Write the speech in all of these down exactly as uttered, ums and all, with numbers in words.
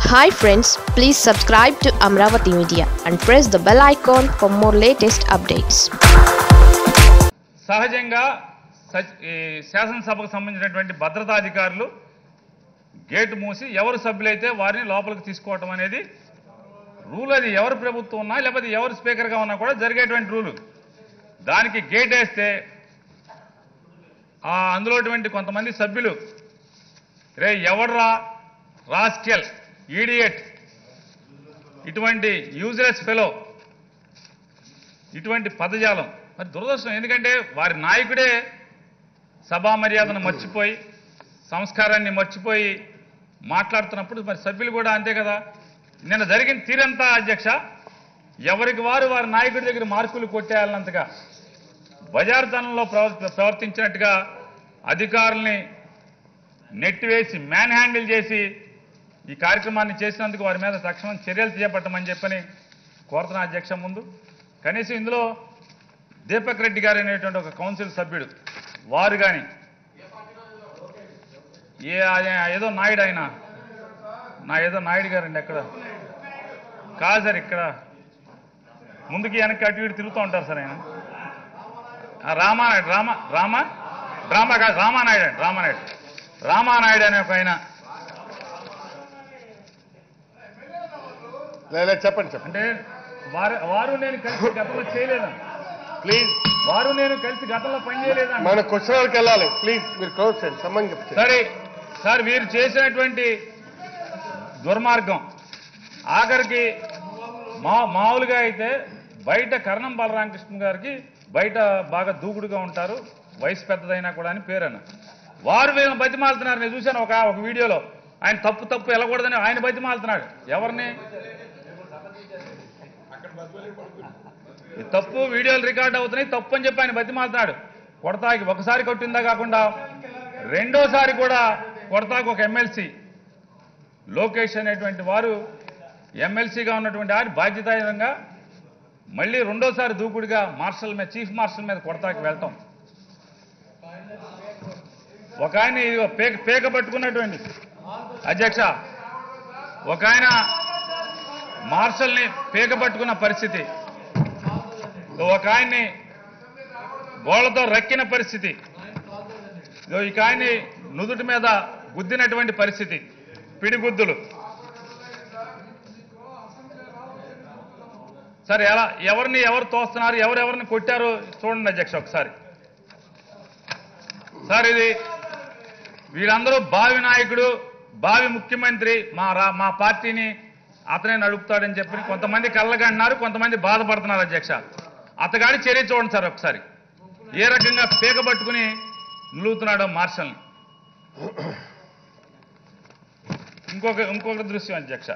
Hi friends, please subscribe to Amravati Media and press the bell icon for more latest updates. సహజంగా శాసనసభకు సంబంధించినటువంటి భద్రతా అధికారులు gate మూసి ఎవరు సభ్యులైతే వారిని లోపలికి తీసుకోవడం అనేది రూల్. అది ఎవరు ప్రభుత్వం ఉన్నా లేకపోతే ఎవరు స్పీకర్గా ఉన్నా కూడా జరిగేటువంటి రూలు. దానికి గేట్ వేస్తే అందులోటువంటి కొంతమంది సభ్యులు రే ఎవడ్రా రాస్కెల్ ఈడియట్ ఇటువంటి యూజ్లెస్ ఫెలో ఇటువంటి పదజాలం మరి దురదృష్టం. ఎందుకంటే వారి నాయకుడే సభా మర్యాదను మర్చిపోయి సంస్కారాన్ని మర్చిపోయి మాట్లాడుతున్నప్పుడు మరి సభ్యులు కూడా అంతే కదా. నిన్న జరిగిన తీరంతా అధ్యక్ష ఎవరికి వారు వారి నాయకుడి దగ్గర మార్కులు కొట్టేయాలన్నంతగా బజారుతనంలో ప్రవర్తించినట్టుగా అధికారుల్ని నెట్టివేసి మ్యాన్ హ్యాండిల్ చేసి ఈ కార్యక్రమాన్ని చేసినందుకు వారి మీద తక్షణం చర్యలు చేపట్టమని చెప్పని కోరుతున్న అధ్యక్ష. ముందు కనీసం ఇందులో దీపక్ రెడ్డి గారు అనేటువంటి ఒక కౌన్సిల్ సభ్యుడు వారు కానీ ఏ ఏదో నాయుడు ఆయన నా ఏదో నాయుడు గారండి ఎక్కడ కాదు సార్, ఇక్కడ ముందుకి వెనక్కి అటు ఇటు తిరుగుతూ ఉంటారు సార్ ఆయన. రామానాయుడు రామ రామ డ్రామా కాదు రామానాయుడు అండి రామానాయుడు రామానాయుడు అనే ఒక ఆయన. చెప్పండి చెప్పండి. అంటే వారు వారు నేను కలిసి గతంలో చేయలేదండి. ప్లీజ్ వారు నేను కలిసి గతంలో పని చేయలేదండి. మన క్వశ్చన్కి వెళ్ళాలి. ప్లీజ్ మీరు క్లోజ్ చేయండి. సంబంధం చెప్తే సరే సార్, వీరు చేసినటువంటి దుర్మార్గం ఆఖరికి మా మామూలుగా అయితే బయట కరణం బలరామకృష్ణ గారికి బయట బాగా దూకుడుగా ఉంటారు, వయసు పెద్దదైనా కూడా అని పేరన్న. వారు వీళ్ళని బతిమాలుతున్నారు. నేను చూశాను ఒక ఒక వీడియోలో. ఆయన తప్పు తప్పు వెళ్ళకూడదని ఆయన బతిమాలుతున్నాడు. ఎవరిని తప్పు వీడియోలు రికార్డ్ అవుతున్నాయి తప్పు అని చెప్పి ఆయన బతిమాలుతున్నాడు. కొడతాకి ఒకసారి కొట్టిందా కాకుండా రెండోసారి కూడా కొడతాకి ఒక ఎమ్మెల్సీ లోకేష్ అనేటువంటి వారు ఎమ్మెల్సీగా ఉన్నటువంటి ఆయన బాధ్యతాయుతంగా మళ్ళీ రెండోసారి దూకుడుగా మార్షల్ మీద చీఫ్ మార్షల్ మీద కొడతాకి వెళ్తాం. ఒక ఆయన పేక పేక పట్టుకున్నటువంటి అధ్యక్ష ఒక ఆయన మార్షల్ని పేక పట్టుకున్న పరిస్థితి, ఒక ఆయన్ని గోళ్లతో రక్కిన పరిస్థితి, ఇక ఆయన్ని నుదుటి మీద గుద్దినటువంటి పరిస్థితి, పిడిగుద్దులు. సరే ఎలా ఎవరిని ఎవరు తోస్తున్నారు ఎవరెవరిని కొట్టారో చూడండి అధ్యక్ష ఒకసారి. సార్ ఇది వీళ్ళందరూ భావి నాయకుడు భావి ముఖ్యమంత్రి మా రా మా పార్టీని అతనే నడుపుతాడని చెప్పి కొంతమంది కళ్ళగంటున్నారు, కొంతమంది బాధపడుతున్నారు అధ్యక్ష. అతగాడి చర్య చూడండి సార్ ఒకసారి ఏ రకంగా పీక పట్టుకుని నిలుగుతున్నాడో మార్షల్ని. ఇంకొక ఇంకొక దృశ్యం అధ్యక్ష.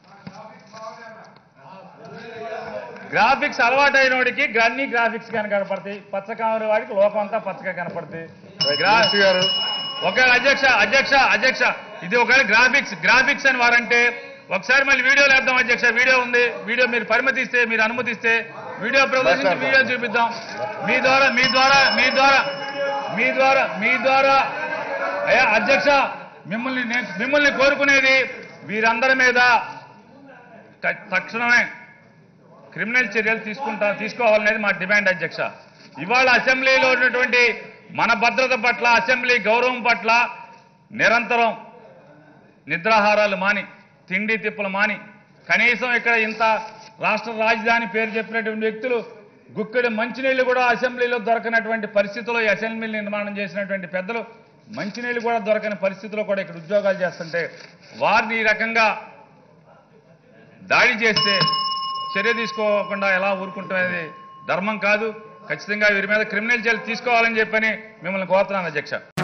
గ్రాఫిక్స్ అలవాటు అయిన వాడికి అన్ని గ్రాఫిక్స్ కానీ కనపడతాయి, పచ్చ కామరి వాడికి లోకం అంతా పచ్చగా కనపడతాయి. ఒక అధ్యక్ష అధ్యక్ష అధ్యక్ష ఇది ఒక గ్రాఫిక్స్ గ్రాఫిక్స్ అని వారంటే ఒకసారి మళ్ళీ వీడియోలు వేద్దాం అధ్యక్ష. వీడియో ఉంది, వీడియో మీరు పరిమితిస్తే మీరు అనుమతిస్తే వీడియో ప్రదర్శించి వీడియో చూపిద్దాం. మీ ద్వారా మీ ద్వారా మీ ద్వారా మీ ద్వారా మీ ద్వారా అయ్యా అధ్యక్ష మిమ్మల్ని మిమ్మల్ని కోరుకునేది వీరందరి మీద తక్షణమే క్రిమినల్ చర్యలు తీసుకుంటా తీసుకోవాలనేది మా డిమాండ్ అధ్యక్ష. ఇవాళ అసెంబ్లీలో ఉన్నటువంటి మన భద్రత పట్ల అసెంబ్లీ గౌరవం పట్ల నిరంతరం నిద్రాహారాలు మాని తిండి తిప్పలు మాని కనీసం ఇక్కడ ఇంత రాష్ట్ర రాజధాని పేరు చెప్పినటువంటి వ్యక్తులు గుక్కడి మంచినీళ్లు కూడా అసెంబ్లీలో దొరకనటువంటి పరిస్థితుల్లో ఈ అసెంబ్లీ నిర్మాణం చేసినటువంటి పెద్దలు మంచినీళ్లు కూడా దొరకని పరిస్థితుల్లో కూడా ఇక్కడ ఉద్యోగాలు చేస్తుంటే వారిని ఈ రకంగా దాడి చేస్తే చర్య తీసుకోకుండా ఎలా ఊరుకుంటున్నది ధర్మం కాదు. ఖచ్చితంగా వీరి మీద క్రిమినల్ చర్యలు తీసుకోవాలని చెప్పని మిమ్మల్ని కోరుతున్నాను అధ్యక్ష.